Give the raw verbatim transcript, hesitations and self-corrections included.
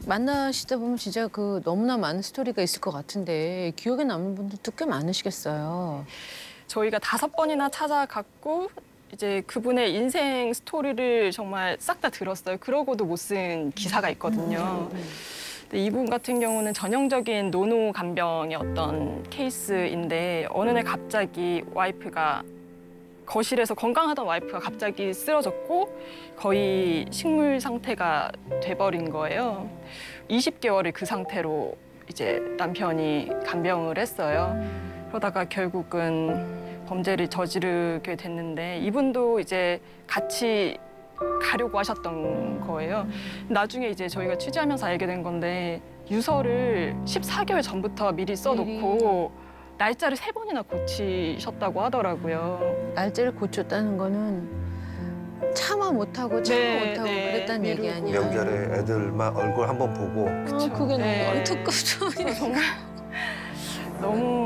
만나시다 보면 진짜 그 너무나 많은 스토리가 있을 것 같은데 기억에 남는 분들도 꽤 많으시겠어요. 저희가 다섯 번이나 찾아갔고 이제 그분의 인생 스토리를 정말 싹 다 들었어요. 그러고도 못 쓴 기사가 있거든요. 근데 이분 같은 경우는 전형적인 노노 간병의 어떤 케이스인데 어느 날 갑자기 와이프가 거실에서 건강하던 와이프가 갑자기 쓰러졌고 거의 식물 상태가 돼버린 거예요. 이십 개월을 그 상태로 이제 남편이 간병을 했어요. 그러다가 결국은 범죄를 저지르게 됐는데 이분도 이제 같이 가려고 하셨던 거예요. 나중에 이제 저희가 취재하면서 알게 된 건데 유서를 십사 개월 전부터 미리 써놓고 날짜를 세 번이나 고치셨다고 하더라고요. 날짜를 고쳤다는 거는 참아 못하고 참아 네, 못하고 네, 그랬다는 얘기 미루고. 아니야. 명절에 애들만 얼굴 한번 보고 아, 그게 네. 너무 안타깝죠. 정말 너무